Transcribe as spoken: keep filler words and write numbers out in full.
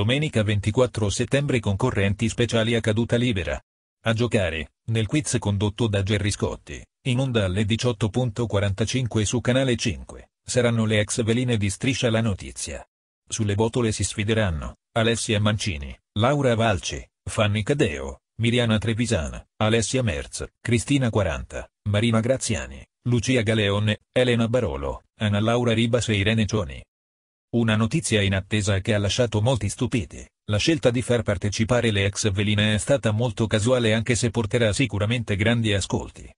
domenica ventiquattro settembre concorrenti speciali a caduta libera. A giocare, nel quiz condotto da Gerry Scotti, in onda alle diciotto e quarantacinque su Canale cinque, saranno le ex veline di Striscia la Notizia. Sulle botole si sfideranno Alessia Mancini, Laura Valci, Fanny Cadeo, Miriana Trevisana, Alessia Merz, Cristina quaranta, Marina Graziani, Lucia Galeone, Elena Barolo, Anna Laura Ribas e Irene Cioni. Una notizia in attesa che ha lasciato molti stupiti. La scelta di far partecipare le ex veline è stata molto casuale, anche se porterà sicuramente grandi ascolti.